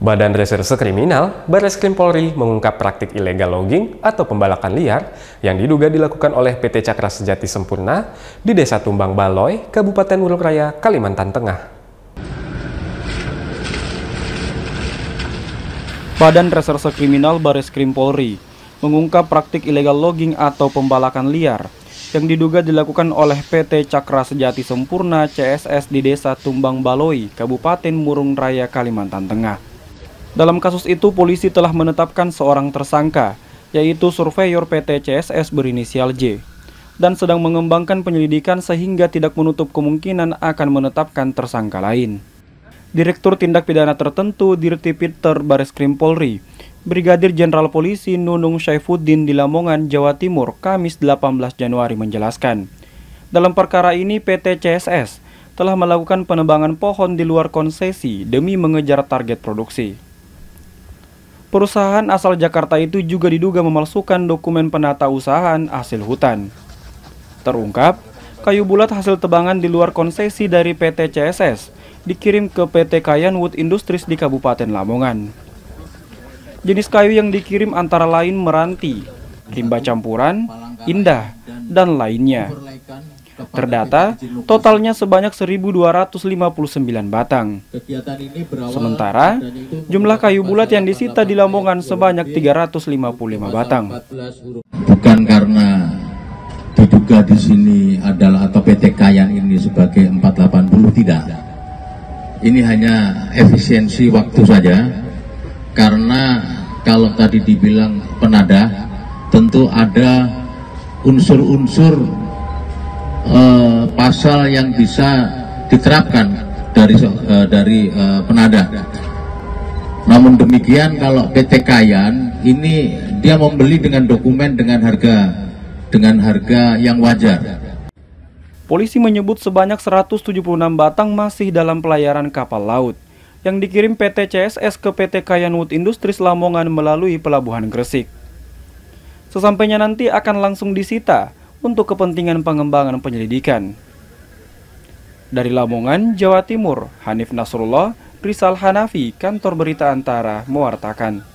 Badan Reserse Kriminal Barreskrim Polri mengungkap praktik ilegal logging atau pembalakan liar yang diduga dilakukan oleh PT Cakra Sejati Sempurna di Desa Tumbang Baloy, Kabupaten Muruk Raya, Kalimantan Tengah. Badan Reserse Kriminal Barreskrim Polri mengungkap praktik ilegal logging atau pembalakan liar yang diduga dilakukan oleh PT Cakra Sejati Sempurna CSS di Desa Tumbang Baloy, Kabupaten Muruk Raya, Kalimantan Tengah. Dalam kasus itu, polisi telah menetapkan seorang tersangka, yaitu surveyor PT CSS berinisial J, dan sedang mengembangkan penyelidikan sehingga tidak menutup kemungkinan akan menetapkan tersangka lain. Direktur Tindak Pidana Tertentu Dirtipidter Barreskrim Polri, Brigadir Jenderal Polisi Nunung Syaifuddin di Lamongan, Jawa Timur, Kamis 18 Januari menjelaskan, dalam perkara ini PT CSS telah melakukan penebangan pohon di luar konsesi demi mengejar target produksi. Perusahaan asal Jakarta itu juga diduga memalsukan dokumen penata usahaan hasil hutan. Terungkap, kayu bulat hasil tebangan di luar konsesi dari PT CSS dikirim ke PT Kayan Wood Industries di Kabupaten Lamongan. Jenis kayu yang dikirim antara lain meranti, rimba campuran, indah, dan lainnya. Terdata, totalnya sebanyak 1.259 batang. Sementara, jumlah kayu bulat yang disita di Lamongan sebanyak 355 batang. Bukan karena diduga di sini adalah atau PT Kayan ini sebagai 480, tidak. Ini hanya efisiensi waktu saja, karena kalau tadi dibilang penadah, tentu ada unsur-unsur pasal yang bisa diterapkan dari penadah. Namun demikian, kalau PT Kayan ini dia membeli dengan dokumen dengan harga yang wajar. Polisi menyebut sebanyak 176 batang masih dalam pelayaran kapal laut yang dikirim PT CSS ke PT Kayan Wood Industries Lamongan melalui Pelabuhan Gresik. Sesampainya nanti akan langsung disita untuk kepentingan pengembangan penyelidikan. Dari Lamongan, Jawa Timur, Hanif Nasrullah, Rizal Hanafi, Kantor Berita Antara, mewartakan.